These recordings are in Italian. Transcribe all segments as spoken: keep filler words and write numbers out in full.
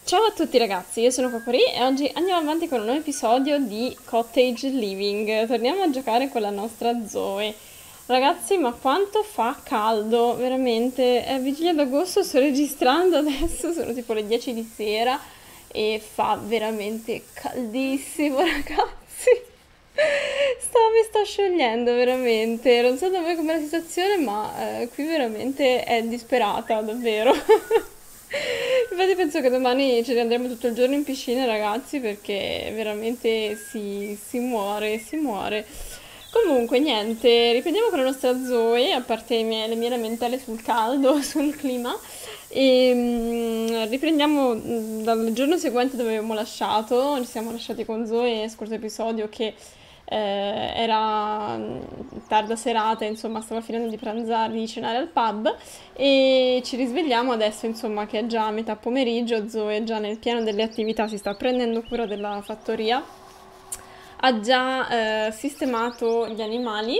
Ciao a tutti ragazzi, io sono Cocori e oggi andiamo avanti con un nuovo episodio di Cottage Living. Torniamo a giocare con la nostra Zoe. Ragazzi, ma quanto fa caldo, veramente. È vigilia d'agosto, sto registrando adesso, sono tipo le dieci di sera e fa veramente caldissimo, ragazzi. Sta, mi sta sciogliendo veramente. Non so da voi com'è la situazione, ma eh, qui veramente è disperata, davvero. Infatti penso che domani ce ne andremo tutto il giorno in piscina, ragazzi, perché veramente si, si muore, si muore. Comunque, niente, riprendiamo con la nostra Zoe, a parte le mie, le mie lamentele sul caldo, sul clima, e mm, riprendiamo mm, dal giorno seguente dove abbiamo lasciato. Ci siamo lasciati con Zoe nel scorso episodio che eh, era mm, tarda serata, insomma, stava finendo di pranzare, di cenare al pub e ci risvegliamo adesso, insomma, che è già metà pomeriggio. Zoe è già nel pieno delle attività, si sta prendendo cura della fattoria, ha già eh, sistemato gli animali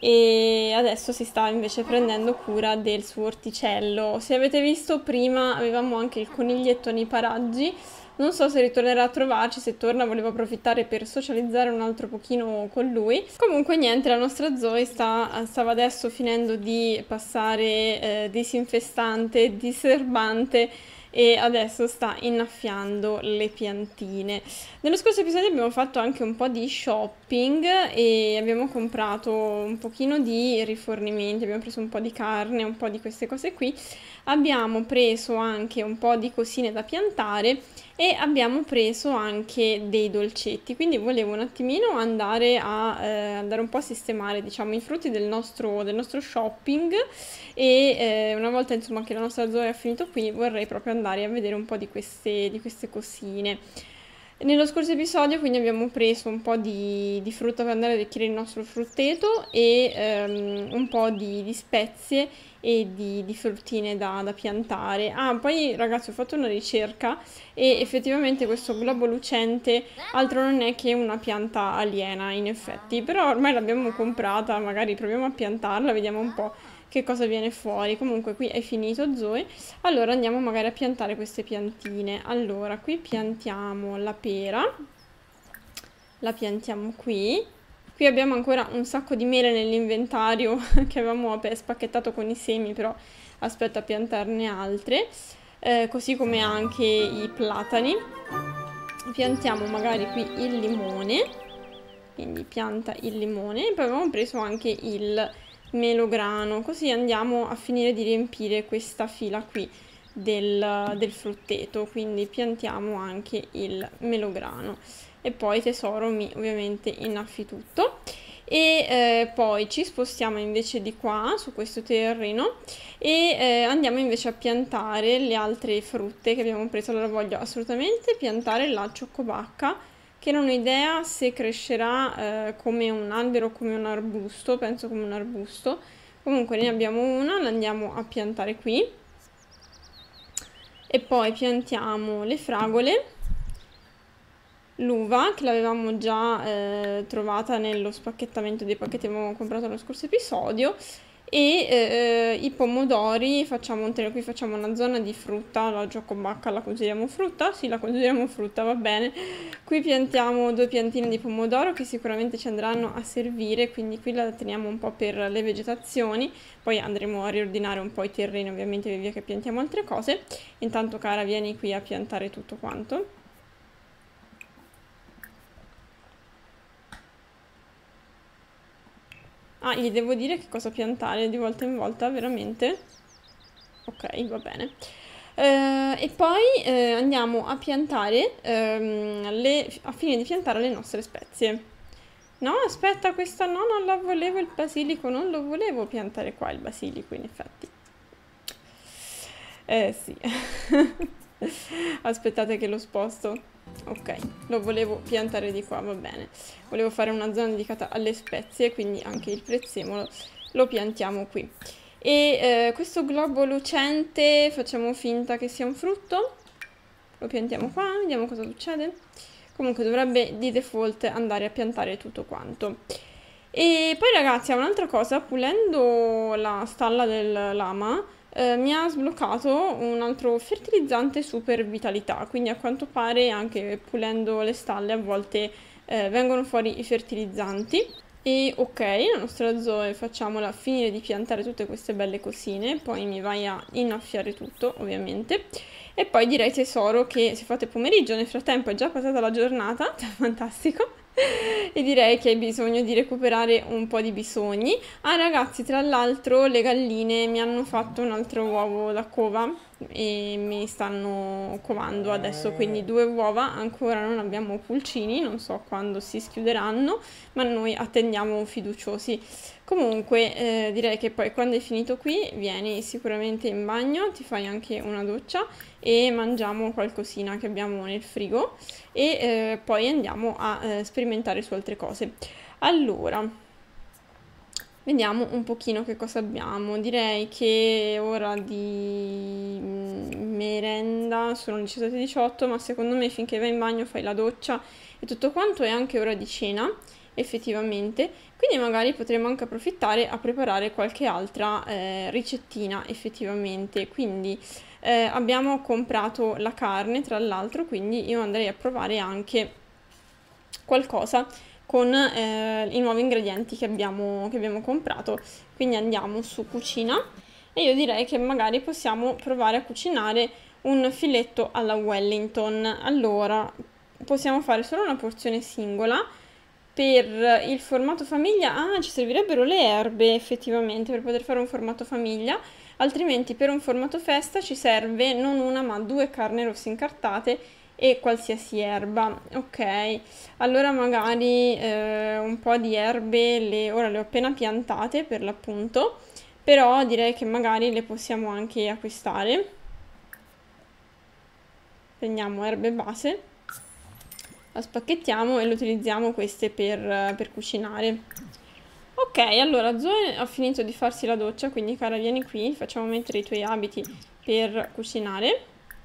e adesso si sta invece prendendo cura del suo orticello. Se avete visto prima avevamo anche il coniglietto nei paraggi, non so se ritornerà a trovarci, se torna volevo approfittare per socializzare un altro pochino con lui. Comunque niente, la nostra Zoe sta, stava adesso finendo di passare eh, disinfestante, diserbante e adesso sta innaffiando le piantine. Nello scorso episodio abbiamo fatto anche un po' di shopping e abbiamo comprato un pochino di rifornimenti, abbiamo preso un po' di carne, un po' di queste cose qui, abbiamo preso anche un po' di cosine da piantare e abbiamo preso anche dei dolcetti, quindi volevo un attimino andare a eh, andare un po' a sistemare, diciamo, i frutti del nostro, del nostro shopping e eh, una volta insomma che la nostra Zoe ha finito qui vorrei proprio andare a vedere un po' di queste, di queste cosine. Nello scorso episodio quindi abbiamo preso un po' di, di frutta per andare ad arricchire il nostro frutteto e ehm, un po' di, di spezie e di, di fruttine da, da piantare. Ah, poi ragazzi ho fatto una ricerca e effettivamente questo globo lucente altro non è che una pianta aliena in effetti, però ormai l'abbiamo comprata, magari proviamo a piantarla, vediamo un po' che cosa viene fuori. Comunque qui è finito Zoe, allora andiamo magari a piantare queste piantine. Allora qui piantiamo la pera, la piantiamo qui. Qui abbiamo ancora un sacco di mele nell'inventario che avevamo spacchettato con i semi, però aspetto a piantarne altre, eh, così come anche i platani. Piantiamo magari qui il limone, quindi pianta il limone, e poi abbiamo preso anche il melograno, così andiamo a finire di riempire questa fila qui del, del frutteto, quindi piantiamo anche il melograno e poi tesoro mi ovviamente innaffi tutto e eh, poi ci spostiamo invece di qua su questo terreno e eh, andiamo invece a piantare le altre frutte che abbiamo preso. Allora voglio assolutamente piantare la cioccolata, che non ho idea se crescerà eh, come un albero o come un arbusto, penso come un arbusto. Comunque ne abbiamo una, la andiamo a piantare qui. E poi piantiamo le fragole, l'uva che l'avevamo già eh, trovata nello spacchettamento dei pacchetti che avevamo comprato nello scorso episodio, e eh, i pomodori, facciamo un qui facciamo una zona di frutta. La giacobacca la consideriamo frutta? Sì, la consideriamo frutta, va bene. Qui piantiamo due piantine di pomodoro che sicuramente ci andranno a servire, quindi qui la teniamo un po' per le vegetazioni, poi andremo a riordinare un po' i terreni ovviamente via via che piantiamo altre cose. Intanto cara, vieni qui a piantare tutto quanto. Ah, gli devo dire che cosa piantare di volta in volta, veramente? Ok, va bene. Eh, e poi eh, andiamo a piantare, ehm, le, a fine di piantare le nostre spezie. No, aspetta, questa no, non la volevo il basilico, non lo volevo piantare qua il basilico, in effetti. Eh sì. Aspettate che lo sposto. Ok, lo volevo piantare di qua, va bene. Volevo fare una zona dedicata alle spezie, quindi anche il prezzemolo lo piantiamo qui. E eh, questo globo lucente facciamo finta che sia un frutto. Lo piantiamo qua, vediamo cosa succede. Comunque dovrebbe di default andare a piantare tutto quanto. E poi ragazzi, un'altra cosa, pulendo la stalla del lama, eh, mi ha sbloccato un altro fertilizzante super vitalità, quindi a quanto pare anche pulendo le stalle a volte eh, vengono fuori i fertilizzanti. E ok, la nostra Zoe facciamola finire di piantare tutte queste belle cosine, poi mi vai a innaffiare tutto ovviamente. E poi direi tesoro che se fate pomeriggio, nel frattempo è già passata la giornata, fantastico. E direi che hai bisogno di recuperare un po' di bisogni. Ah ragazzi, tra l'altro le galline mi hanno fatto un altro uovo da cova e mi stanno covando adesso, quindi due uova. Ancora non abbiamo pulcini, non so quando si schiuderanno, ma noi attendiamo fiduciosi. Comunque eh, direi che poi quando hai finito qui vieni sicuramente in bagno, ti fai anche una doccia e mangiamo qualcosina che abbiamo nel frigo e eh, poi andiamo a eh, sperimentare su altre cose. Allora, vediamo un pochino che cosa abbiamo. Direi che è ora di mm, merenda, sono le diciassette e diciotto, ma secondo me finché vai in bagno fai la doccia e tutto quanto è anche ora di cena, effettivamente, quindi magari potremo anche approfittare a preparare qualche altra eh, ricettina effettivamente. Quindi eh, abbiamo comprato la carne tra l'altro, quindi io andrei a provare anche qualcosa con eh, i nuovi ingredienti che abbiamo, che abbiamo comprato. Quindi andiamo su cucina e io direi che magari possiamo provare a cucinare un filetto alla Wellington. Allora, possiamo fare solo una porzione singola. Per il formato famiglia, ah, ci servirebbero le erbe effettivamente per poter fare un formato famiglia, altrimenti per un formato festa ci serve non una ma due carni rosse incartate e qualsiasi erba. Ok, allora magari eh, un po' di erbe, le, ora le ho appena piantate per l'appunto, però direi che magari le possiamo anche acquistare. Prendiamo erbe base, la spacchettiamo e le utilizziamo queste per, per cucinare. Ok, allora Zoe ha finito di farsi la doccia, quindi cara vieni qui, facciamo mettere i tuoi abiti per cucinare.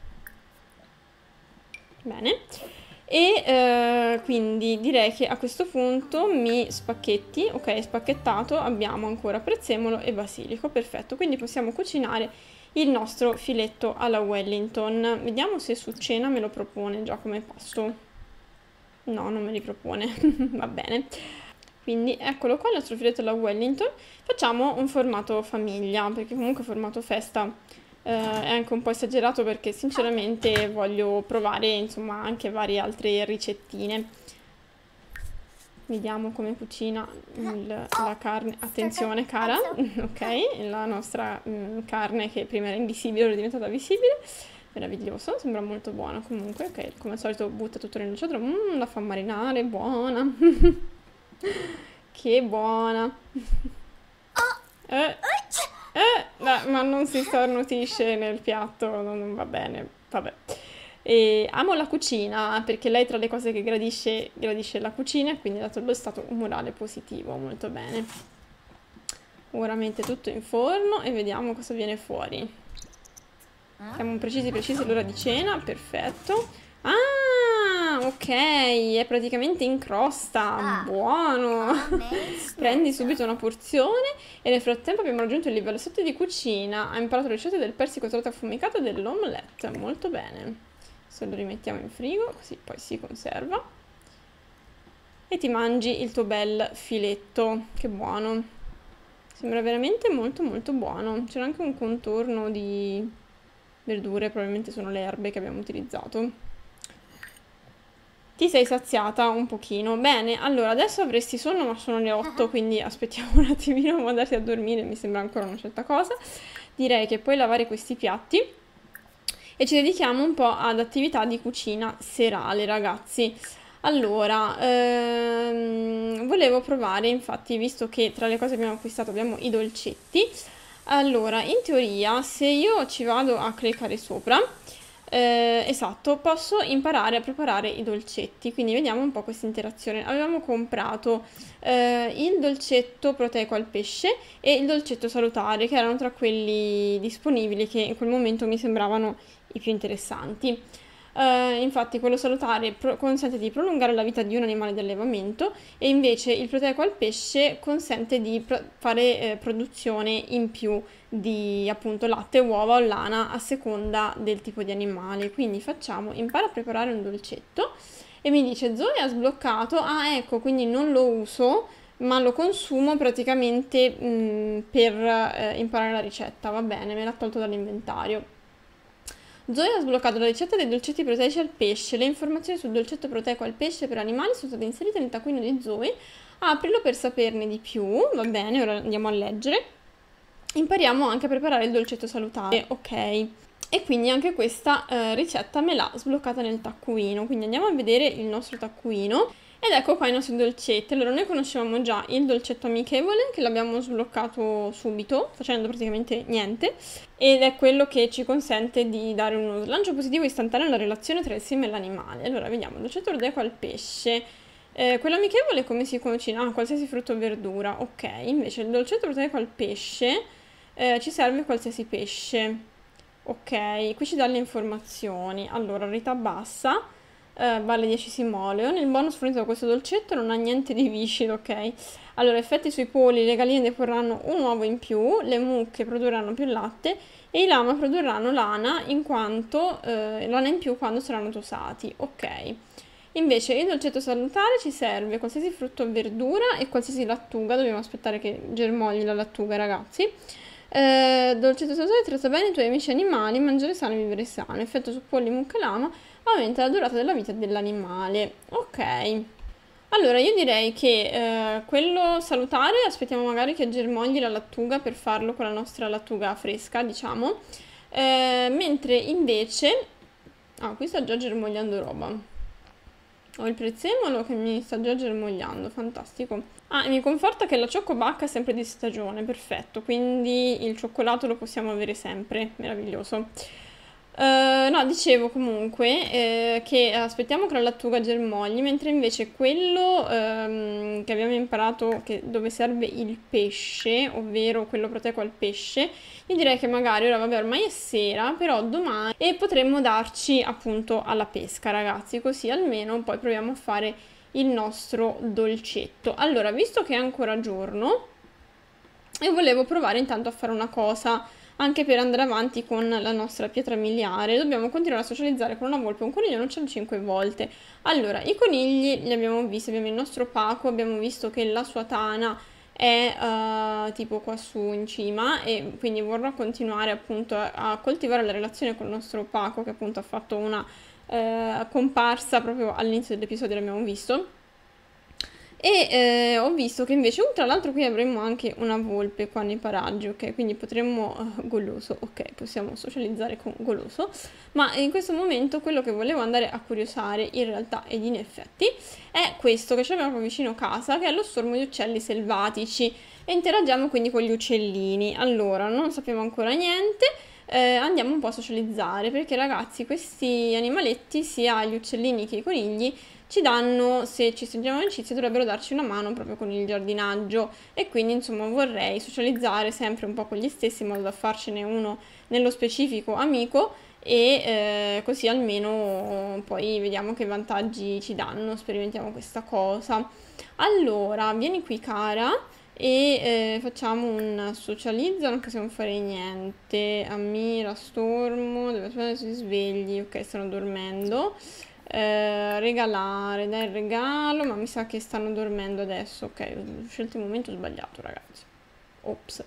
Bene. E eh, quindi direi che a questo punto mi spacchetti. Ok, spacchettato, abbiamo ancora prezzemolo e basilico, perfetto, quindi possiamo cucinare il nostro filetto alla Wellington. Vediamo se su cena me lo propone già come pasto. No, non me li propone, va bene. Quindi eccolo qua il nostro filetto alla Wellington. Facciamo un formato famiglia, perché comunque formato festa eh, è anche un po' esagerato, perché sinceramente voglio provare insomma anche varie altre ricettine. Vediamo come cucina il, la carne. Attenzione cara, ok, la nostra mh, carne che prima era invisibile ora è diventata visibile. Meraviglioso, sembra molto buono comunque. Ok, come al solito butta tutto nel lucido. Mmm, la fa marinare, buona. Che buona. Eh, eh, no, ma non si starnutisce nel piatto, non, non va bene, vabbè. E amo la cucina, perché lei tra le cose che gradisce, gradisce la cucina, e quindi ha dato lo stato un morale positivo, molto bene. Ora mette tutto in forno e vediamo cosa viene fuori. Siamo precisi precisi l'ora di cena, perfetto. Ah, ok, è praticamente in crosta, buono. Prendi subito una porzione e nel frattempo abbiamo raggiunto il livello sette di cucina. Ha imparato le ricette del persico trota affumicato e dell'omelette, molto bene. Adesso lo rimettiamo in frigo, così poi si conserva. E ti mangi il tuo bel filetto, che buono. Sembra veramente molto molto buono. C'era anche un contorno di verdure, probabilmente sono le erbe che abbiamo utilizzato. Ti sei saziata un pochino. Bene, allora adesso avresti sonno, ma sono le otto, quindi aspettiamo un attimino a andarti a dormire, mi sembra ancora una certa cosa. Direi che puoi lavare questi piatti e ci dedichiamo un po' ad attività di cucina serale, ragazzi. Allora, ehm, volevo provare, infatti, visto che tra le cose che abbiamo acquistato abbiamo i dolcetti. Allora, in teoria, se io ci vado a cliccare sopra, eh, esatto, posso imparare a preparare i dolcetti, quindi vediamo un po' questa interazione. Avevamo comprato eh, il dolcetto proteico al pesce e il dolcetto salutare, che erano tra quelli disponibili che in quel momento mi sembravano i più interessanti. Uh, infatti quello salutare consente di prolungare la vita di un animale di allevamento e invece il proteico al pesce consente di pro fare eh, produzione in più di appunto latte, uova o lana a seconda del tipo di animale. Quindi facciamo, impara a preparare un dolcetto e mi dice Zoe ha sbloccato, ah ecco, quindi non lo uso ma lo consumo praticamente mh, per eh, imparare la ricetta, va bene, me l'ha tolto dall'inventario. Zoe ha sbloccato la ricetta dei dolcetti proteici al pesce. Le informazioni sul dolcetto proteico al pesce per animali sono state inserite nel taccuino di Zoe. Aprilo per saperne di più. Va bene, ora andiamo a leggere. Impariamo anche a preparare il dolcetto salutare. Ok. E quindi anche questa eh, ricetta me l'ha sbloccata nel taccuino. Quindi andiamo a vedere il nostro taccuino. Ed ecco qua i nostri dolcetti. Allora, noi conoscevamo già il dolcetto amichevole, che l'abbiamo sbloccato subito, facendo praticamente niente, ed è quello che ci consente di dare uno slancio positivo istantaneo alla relazione tra il seme e l'animale. Allora, vediamo, dolcetto proteico al pesce. Eh, quello amichevole come si cucina? Ah, qualsiasi frutto o verdura. Ok, invece il dolcetto proteico al pesce eh, ci serve qualsiasi pesce. Ok, qui ci dà le informazioni. Allora, rarità bassa. Uh, vale dieci simoleo. Nel bonus fornito da questo dolcetto non ha niente di viscido, ok? Allora, effetti sui polli, le galline deporranno un uovo in più, le mucche produrranno più latte e i lama produrranno lana in quanto uh, lana in più quando saranno tosati, ok? Invece il dolcetto salutare ci serve qualsiasi frutto o verdura e qualsiasi lattuga, dobbiamo aspettare che germogli la lattuga, ragazzi. Uh, dolcetto salutare tratta bene i tuoi amici animali, mangiare sano e vivere sano, effetto su polli, mucche e lama aumenta la durata della vita dell'animale. Ok, allora io direi che eh, quello salutare aspettiamo magari che germogli la lattuga per farlo con la nostra lattuga fresca, diciamo, eh, mentre invece ah, qui sta già germogliando roba. Ho il prezzemolo che mi sta già germogliando, fantastico. Ah, e mi conforta che la cioccolata è sempre di stagione, perfetto, quindi il cioccolato lo possiamo avere sempre, meraviglioso. Uh, no, dicevo comunque eh, che aspettiamo che la lattuga germogli, mentre invece quello ehm, che abbiamo imparato che dove serve il pesce, ovvero quello proteico al pesce, io direi che magari ora, vabbè, ormai è sera, però domani e potremmo darci appunto alla pesca, ragazzi, così almeno poi proviamo a fare il nostro dolcetto. Allora, visto che è ancora giorno, io volevo provare intanto a fare una cosa. Anche per andare avanti con la nostra pietra miliare dobbiamo continuare a socializzare con una volpe e un coniglio non c'è cinque volte. Allora, i conigli li abbiamo visti, abbiamo il nostro Paco, abbiamo visto che la sua tana è uh, tipo qua su in cima e quindi vorrò continuare appunto a, a coltivare la relazione con il nostro Paco che appunto ha fatto una uh, comparsa proprio all'inizio dell'episodio, l'abbiamo visto. E eh, ho visto che invece, uh, tra l'altro qui avremmo anche una volpe qua nei paraggi, ok? Quindi potremmo, uh, goloso, ok, possiamo socializzare con goloso, ma in questo momento quello che volevo andare a curiosare in realtà ed in effetti è questo che abbiamo proprio vicino casa, che è lo stormo di uccelli selvatici e interagiamo quindi con gli uccellini. Allora, non sappiamo ancora niente, eh, andiamo un po' a socializzare perché ragazzi questi animaletti, sia gli uccellini che i conigli, ci danno, se ci stringiamo amicizia, dovrebbero darci una mano proprio con il giardinaggio e quindi insomma vorrei socializzare sempre un po' con gli stessi in modo da farcene uno nello specifico amico e eh, così almeno poi vediamo che vantaggi ci danno, sperimentiamo questa cosa. Allora, vieni qui cara e eh, facciamo un socializza, non possiamo fare niente, ammira, stormo, deve si svegli, ok, stanno dormendo. Eh, regalare, dai il regalo, ma mi sa che stanno dormendo adesso, ok, ho scelto il momento sbagliato ragazzi, ops.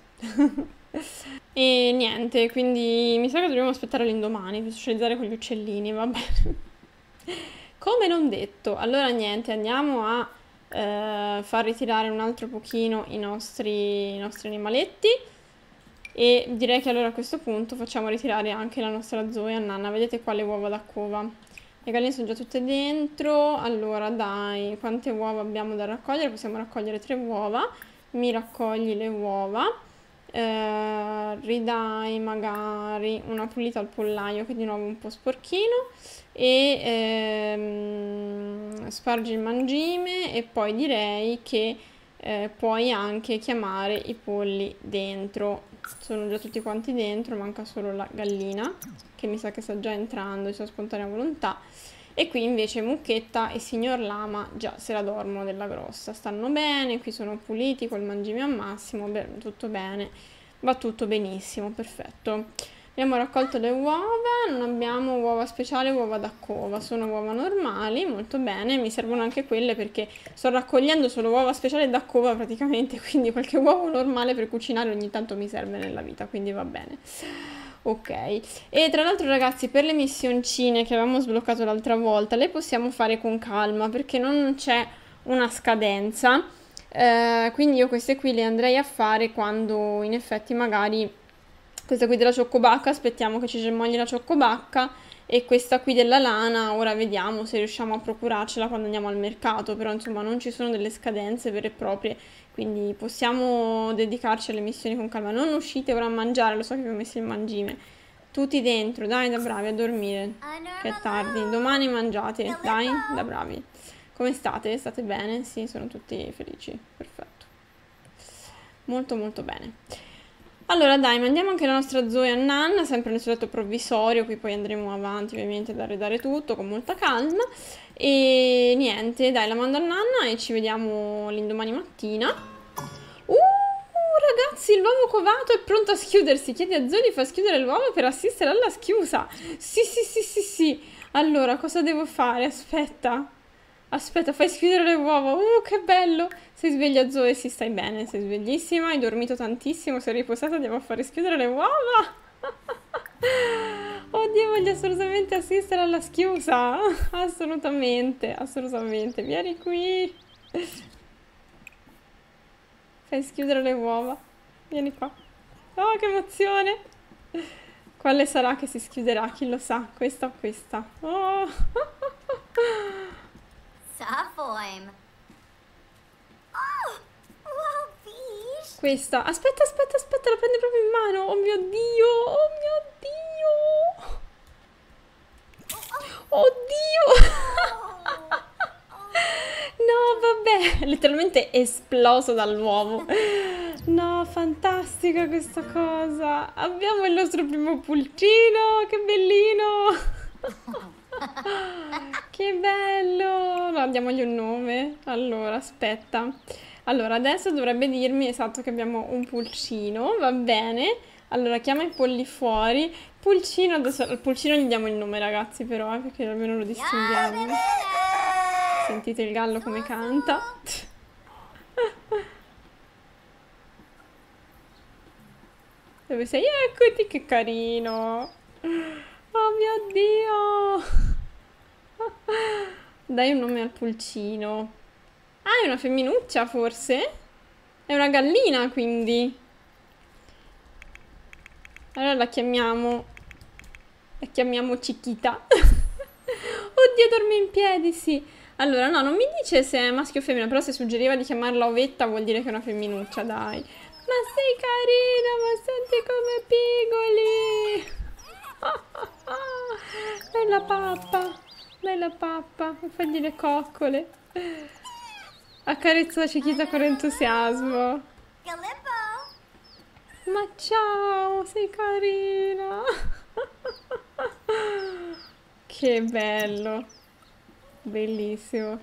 E niente, quindi mi sa che dobbiamo aspettare l'indomani per socializzare con gli uccellini, va bene. Come non detto, allora niente, andiamo a eh, far ritirare un altro pochino i nostri, i nostri animaletti e direi che allora a questo punto facciamo ritirare anche la nostra Zoe a Nanna, vedete qua le uova da cova. Le galline sono già tutte dentro, allora dai, quante uova abbiamo da raccogliere? Possiamo raccogliere tre uova, mi raccogli le uova, eh, ridai magari una pulita al pollaio che è di nuovo un po' sporchino e ehm, spargi il mangime e poi direi che eh, puoi anche chiamare i polli dentro. Sono già tutti quanti dentro, manca solo la gallina, che mi sa che sta già entrando di sua spontanea volontà. E qui invece Mucchetta e Signor Lama già se la dormono della grossa. Stanno bene, qui sono puliti col mangime al massimo, beh, tutto bene, va tutto benissimo, perfetto. Abbiamo raccolto le uova, non abbiamo uova speciali, uova da cova, sono uova normali, molto bene, mi servono anche quelle perché sto raccogliendo solo uova speciali da cova praticamente, quindi qualche uovo normale per cucinare ogni tanto mi serve nella vita, quindi va bene. Ok, e tra l'altro ragazzi, per le missioncine che avevamo sbloccato l'altra volta, le possiamo fare con calma perché non c'è una scadenza, eh, quindi io queste qui le andrei a fare quando in effetti magari... Questa qui della cioccolata, aspettiamo che ci germogli la cioccolata, e questa qui della lana, ora vediamo se riusciamo a procurarcela quando andiamo al mercato, però insomma non ci sono delle scadenze vere e proprie, quindi possiamo dedicarci alle missioni con calma. Non uscite ora a mangiare, lo so che vi ho messo il mangime. Tutti dentro, dai, da bravi, a dormire, che è tardi. Domani mangiate, dai, da bravi. Come state? State bene? Sì, sono tutti felici, perfetto. Molto molto bene. Allora dai, mandiamo anche la nostra Zoe a Nanna, sempre nel suo letto provvisorio, qui poi andremo avanti ovviamente ad arredare tutto con molta calma. E niente, dai, la mando a Nanna e ci vediamo l'indomani mattina. Uh, ragazzi, l'uovo covato è pronto a schiudersi. Chiedi a Zoe di far schiudere l'uovo per assistere alla schiusa. Sì, sì, sì, sì, sì. Allora, cosa devo fare? Aspetta. Aspetta, fai schiudere le uova. Uh, che bello. Sei sveglia, Zoe? Sì, stai bene, sei sveglissima, hai dormito tantissimo, sei riposata, andiamo a fare schiudere le uova. Oddio, voglio assolutamente assistere alla schiusa. Assolutamente, assolutamente. Vieni qui. Fai schiudere le uova. Vieni qua. Oh, che emozione. Quale sarà che si schiuderà? Chi lo sa? Questa o questa? Oh. Safoim. Oh, wow, bish. Questa. Aspetta, aspetta, aspetta, la prende proprio in mano. Oh mio Dio, oh mio Dio. Oddio. No, vabbè, letteralmente esploso dall'uovo. No, fantastica questa cosa. Abbiamo il nostro primo pulcino, che bellino. Che bello. No, diamogli un nome. Allora, aspetta. Allora, adesso dovrebbe dirmi esatto che abbiamo un pulcino, va bene. Allora, chiama i polli fuori. Pulcino, adesso al pulcino gli diamo il nome, ragazzi, però, eh, perché almeno lo distinguiamo. Sentite il gallo come canta. Dove sei? Eccoti, che carino. Oh mio Dio. Dai un nome al pulcino. Ah, è una femminuccia, forse? È una gallina, quindi. Allora la chiamiamo... La chiamiamo Chiquita. Oddio, dorme in piedi, sì. Allora, no, non mi dice se è maschio o femmina, però se suggeriva di chiamarla Ovetta vuol dire che è una femminuccia, dai. Ma sei carina, ma senti come pigoli. Bella pappa, bella pappa, fagli le coccole. Accarezza la Chiquita con entusiasmo. Ma ciao, sei carina. Che bello. Bellissimo.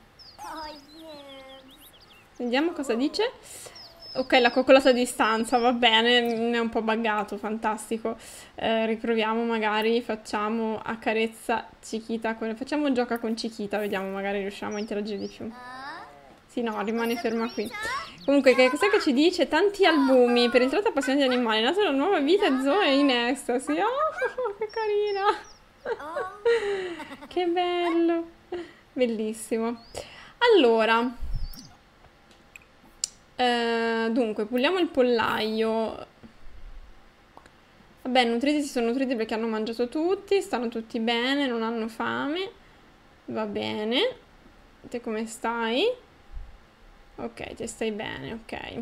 Vediamo cosa dice. Ok, la coccolata a distanza, va bene, è un po' buggato, fantastico. Eh, riproviamo magari, facciamo accarezza Chiquita con... Facciamo gioca con Chiquita, vediamo, magari riusciamo a interagire di più. Sì, no, rimane ferma qui. Comunque, che cos'è che ci dice? Tanti albumi per il tratto appassionati di animali. Nata una nuova vita e Zoe in estasi. Oh, che carina. Che bello. Bellissimo. Allora. Eh, dunque, puliamo il pollaio. Vabbè, nutriti si sono nutriti perché hanno mangiato tutti. Stanno tutti bene, non hanno fame. Va bene. Te come stai? Ok, te stai bene, ok.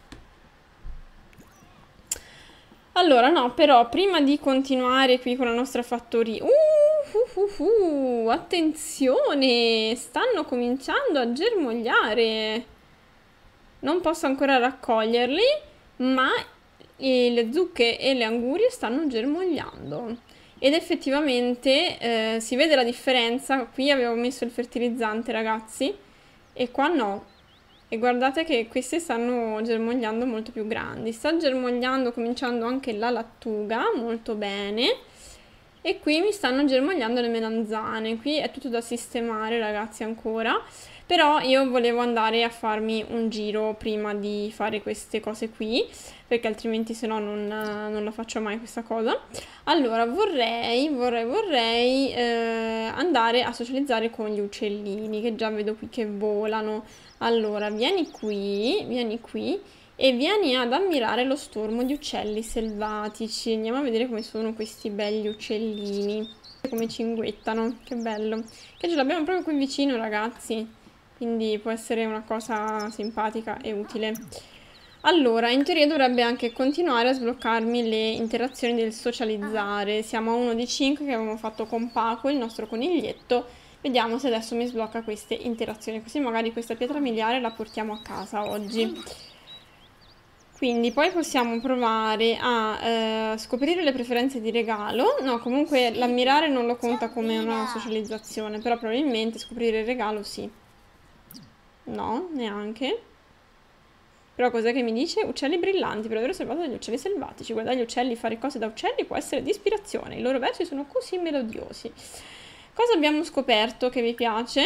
Allora, no, però, prima di continuare qui con la nostra fattoria... Uh, uh, uh, uh, attenzione! Stanno cominciando a germogliare. Non posso ancora raccoglierli, ma le zucche e le angurie stanno germogliando. Ed effettivamente eh, si vede la differenza. Qui avevo messo il fertilizzante, ragazzi, e qua no. E guardate che queste stanno germogliando molto più grandi. Sta germogliando, cominciando anche la lattuga, molto bene. E qui mi stanno germogliando le melanzane. Qui è tutto da sistemare, ragazzi, ancora. Però io volevo andare a farmi un giro prima di fare queste cose qui, perché altrimenti se no non, non la faccio mai questa cosa. Allora vorrei, vorrei, vorrei eh, andare a socializzare con gli uccellini, che già vedo qui che volano. Allora vieni qui, vieni qui e vieni ad ammirare lo stormo di uccelli selvatici. Andiamo a vedere come sono questi belli uccellini, come cinguettano, che bello. Che ce l'abbiamo proprio qui vicino, ragazzi. Quindi può essere una cosa simpatica e utile. Allora, in teoria dovrebbe anche continuare a sbloccarmi le interazioni del socializzare. Siamo a uno di cinque che avevamo fatto con Paco, il nostro coniglietto. Vediamo se adesso mi sblocca queste interazioni, così magari questa pietra miliare la portiamo a casa oggi. Quindi poi possiamo provare a eh, scoprire le preferenze di regalo. No, comunque l'ammirare non lo conta come una socializzazione, però probabilmente scoprire il regalo sì. No, neanche. Però cos'è che mi dice? Uccelli brillanti, per aver osservato degli uccelli selvatici. Guardare gli uccelli fare cose da uccelli può essere di ispirazione. I loro versi sono così melodiosi. Cosa abbiamo scoperto che vi piace?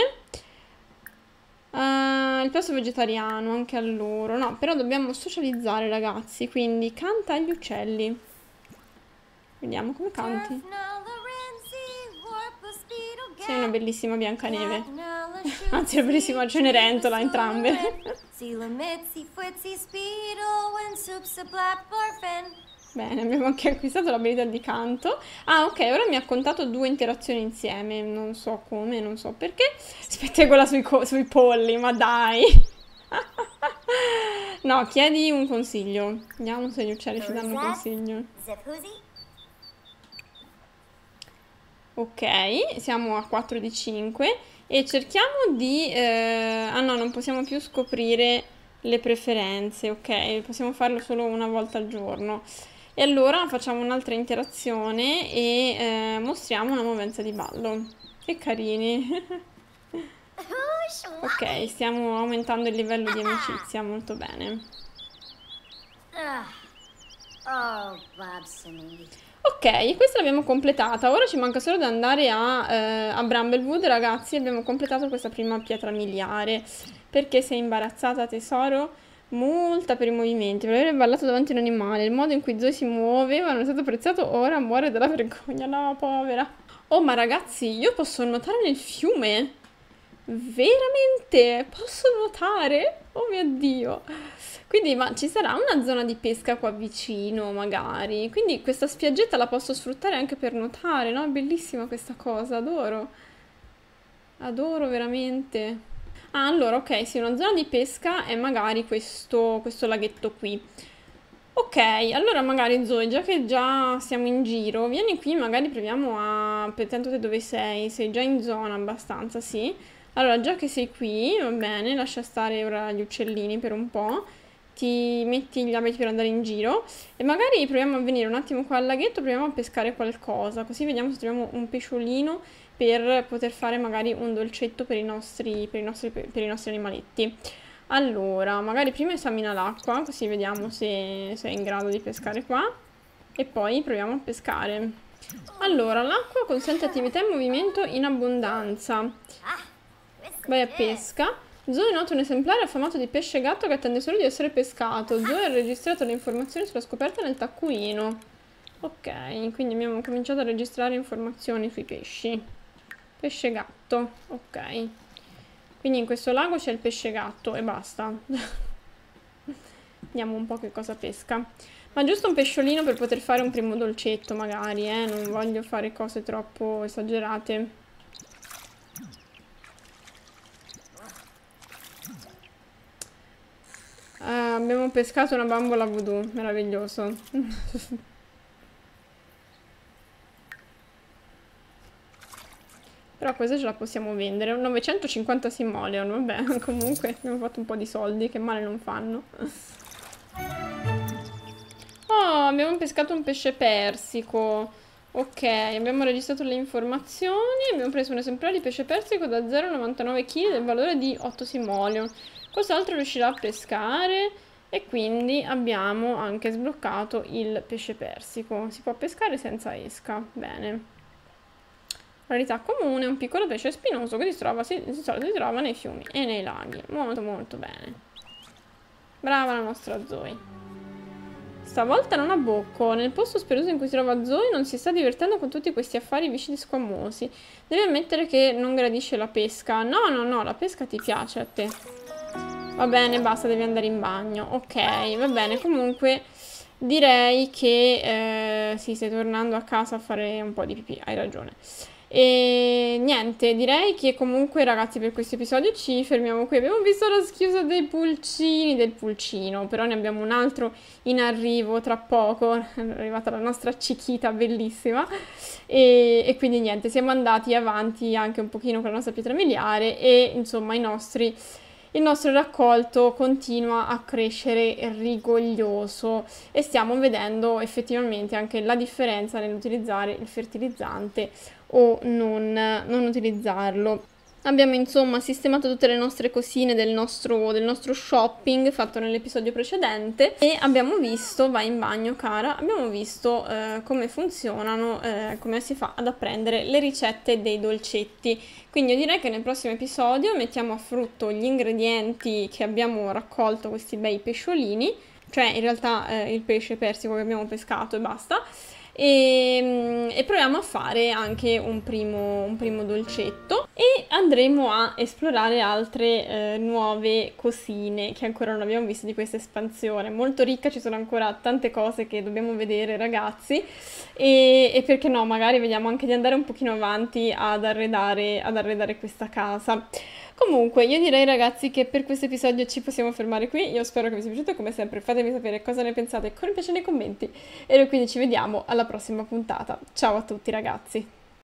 Uh, il piatto vegetariano, anche a loro. No, però dobbiamo socializzare, ragazzi. Quindi canta agli uccelli. Vediamo come canti. Sei una bellissima Biancaneve. Anzi, una bellissima Cenerentola, entrambe. Bene, abbiamo anche acquistato l'abilità di canto. Ah, ok, ora mi ha contato due interazioni insieme. Non so come, non so perché. Spettegola sui, sui polli, ma dai. No, chiedi un consiglio. Vediamo se gli uccelli ci danno un consiglio. Ok, siamo a quattro di cinque e cerchiamo di... Eh... Ah no, non possiamo più scoprire le preferenze, ok? Possiamo farlo solo una volta al giorno. E allora facciamo un'altra interazione e eh, mostriamo una movenza di ballo. Che carini! Ok, stiamo aumentando il livello di amicizia, molto bene. Ok, questa l'abbiamo completata. Ora ci manca solo da andare a, eh, a Bramblewood, ragazzi. Abbiamo completato questa prima pietra miliare. Perché sei imbarazzata, tesoro? Multa per i movimenti, per aver ballato davanti a un animale. Il modo in cui Zoe si muoveva non è stato apprezzato, ora muore dalla vergogna. No, povera. Oh, ma ragazzi, io posso nuotare nel fiume? Veramente? Posso nuotare? Oh mio Dio. Quindi, ma ci sarà una zona di pesca qua vicino, magari? Quindi questa spiaggetta la posso sfruttare anche per nuotare, no? È bellissima questa cosa, adoro. Adoro veramente. Ah, allora, ok, sì, una zona di pesca è magari questo, questo laghetto qui. Ok, allora magari Zoe, già che già siamo in giro, vieni qui, magari proviamo a... Tanto te dove sei? Sei già in zona abbastanza, sì. Allora, già che sei qui, va bene, lascia stare ora gli uccellini per un po'. Ti metti gli abiti per andare in giro e magari proviamo a venire un attimo qua al laghetto, proviamo a pescare qualcosa, così vediamo se troviamo un pesciolino per poter fare magari un dolcetto per i nostri, per i nostri, per i nostri animaletti. Allora, magari prima esamina l'acqua, così vediamo se, se è in grado di pescare qua e poi proviamo a pescare. Allora, l'acqua consente attività e movimento in abbondanza. Vai a pesca. Zoe nota un esemplare affamato di pesce gatto che attende solo di essere pescato. Zoe ha registrato le informazioni sulla scoperta nel taccuino. Ok, quindi abbiamo cominciato a registrare informazioni sui pesci. Pesce gatto, ok. Quindi in questo lago c'è il pesce gatto e basta. Vediamo un po' che cosa pesca. Ma giusto un pesciolino per poter fare un primo dolcetto magari, eh. Non voglio fare cose troppo esagerate. Uh, abbiamo pescato una bambola voodoo, meraviglioso. Però questa ce la possiamo vendere. novecentocinquanta simoleon, vabbè, comunque abbiamo fatto un po' di soldi, che male non fanno. Oh, abbiamo pescato un pesce persico. Ok, abbiamo registrato le informazioni. Abbiamo preso un esemplare di pesce persico da zero virgola novantanove chili del valore di otto simoleon. Quest'altro riuscirà a pescare. E quindi abbiamo anche sbloccato il pesce persico. Si può pescare senza esca. Bene. Rarità comune, un piccolo pesce spinoso che si trova, si, di solito si trova nei fiumi e nei laghi. Molto molto bene. Brava la nostra Zoe. Stavolta non abbocco. Nel posto speroso in cui si trova Zoe non si sta divertendo con tutti questi affari vicini squamosi. Devi ammettere che non gradisce la pesca. No, no, no, la pesca ti piace a te. Va bene, basta, devi andare in bagno. Ok, va bene, comunque direi che eh, sì, stai tornando a casa a fare un po' di pipì, hai ragione. E niente, direi che comunque ragazzi per questo episodio ci fermiamo qui. Abbiamo visto la schiusa dei pulcini, del pulcino, però ne abbiamo un altro in arrivo tra poco. È arrivata la nostra Chiquita bellissima. E, e quindi niente, siamo andati avanti anche un pochino con la nostra pietra miliare e insomma i nostri... Il nostro raccolto continua a crescere rigoglioso e stiamo vedendo effettivamente anche la differenza nell'utilizzare il fertilizzante o non, non utilizzarlo. Abbiamo insomma sistemato tutte le nostre cosine del nostro, del nostro shopping fatto nell'episodio precedente e abbiamo visto, vai in bagno cara, abbiamo visto eh, come funzionano, eh, come si fa ad apprendere le ricette dei dolcetti. Quindi io direi che nel prossimo episodio mettiamo a frutto gli ingredienti che abbiamo raccolto, questi bei pesciolini, cioè in realtà eh, il pesce persico che abbiamo pescato e basta. E, e proviamo a fare anche un primo, un primo dolcetto e andremo a esplorare altre eh, nuove cosine che ancora non abbiamo visto di questa espansione. Molto ricca, ci sono ancora tante cose che dobbiamo vedere ragazzi e, e perché no, magari vediamo anche di andare un pochino avanti ad arredare, ad arredare questa casa. Comunque, io direi ragazzi che per questo episodio ci possiamo fermare qui. Io spero che vi sia piaciuto, come sempre fatemi sapere cosa ne pensate con mi piace nei commenti. E noi quindi ci vediamo alla prossima puntata. Ciao a tutti ragazzi!